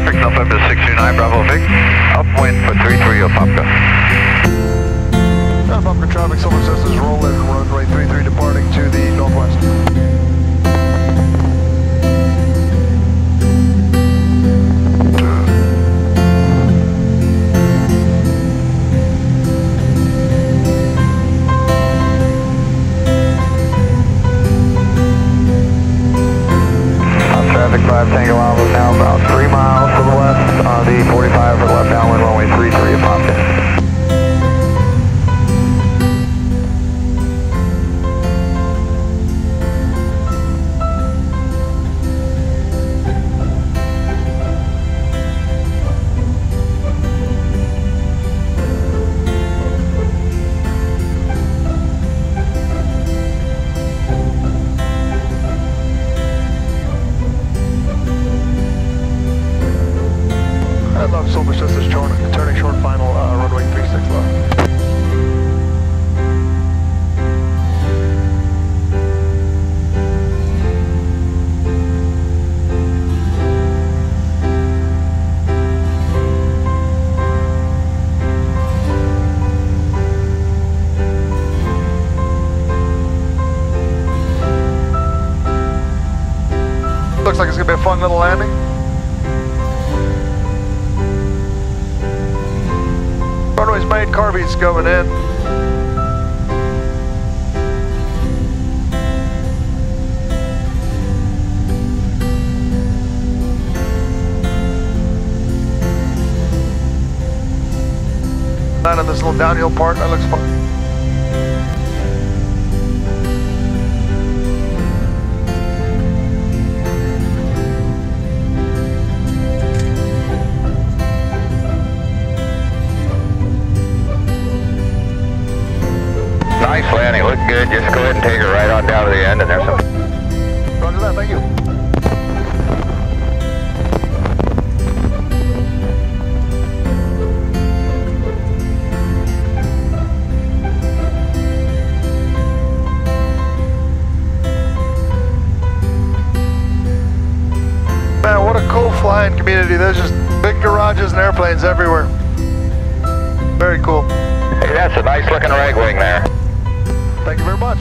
traffic, November 629, Bravo Vic. Upwind for 33 Apopka. Apopka traffic, Silver Sisters, roll in, runway 33 departing to the northwest. Traffic 5 Tango Alpha now about 3 miles to the west on the 45 for left downwind runway 33 Apopka. Silver Sisters turning short final, runway 36 left. Looks like it's going to be a fun little landing. Runway's made, Carby's going in. Land on this little downhill part, that looks fun. Nice landing, look good. Just go ahead and take it right on down to the end, and there's some. Roger that, thank you. Man, what a cool flying community. There's just big garages and airplanes everywhere. Very cool. Hey, that's a nice looking rag wing there. Thank you very much.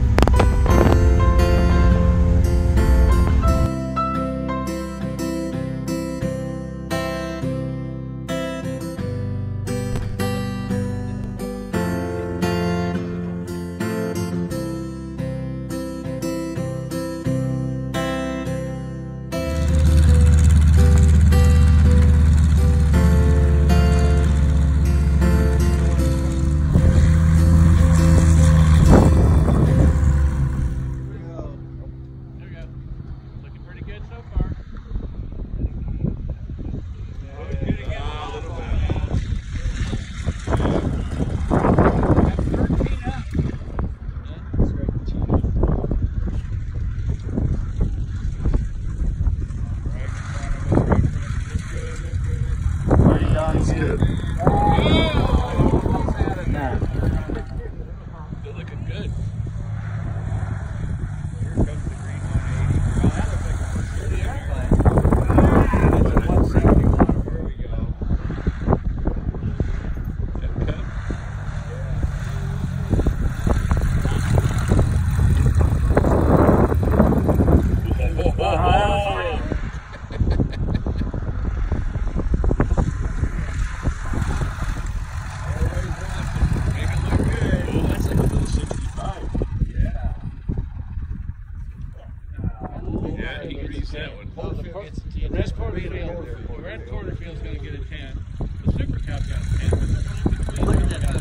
That one. The red Porterfield's going to get a 10. The Super Cub got a 10. Look at that.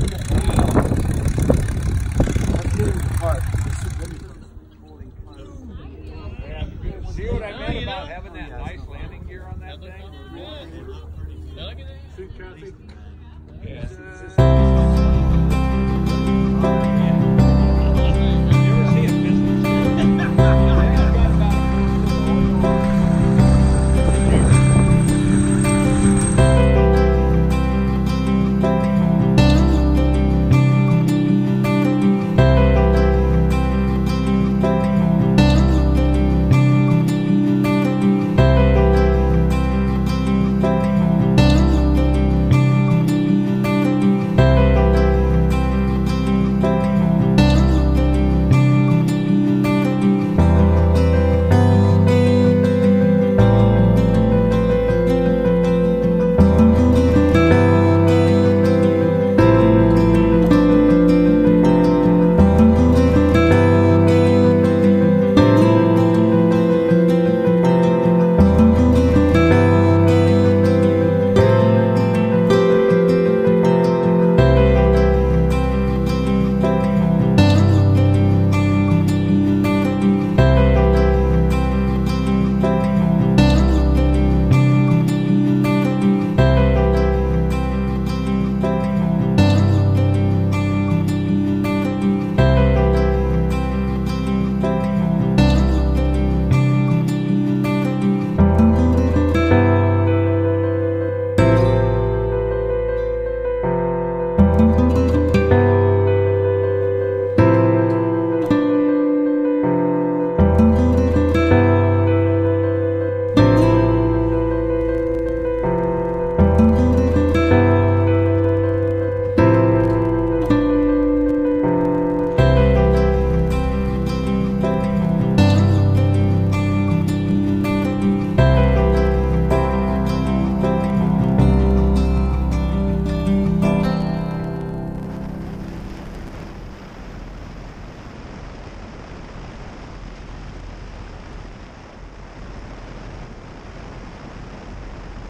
See what I meant about having that nice landing gear on that thing? Look at that. Suit traffic. Yeah.